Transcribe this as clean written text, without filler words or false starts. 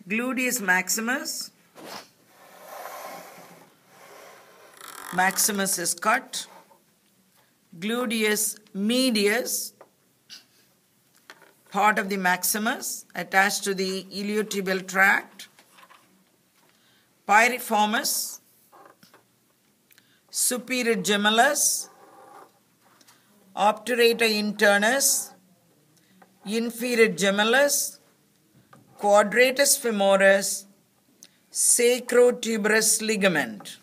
Gluteus maximus. Maximus is cut. Gluteus medius, part of the maximus attached to the iliotibial tract. Piriformis, superior gemellus, obturator internus, inferior gemellus, quadratus femoris, sacrotuberous ligament.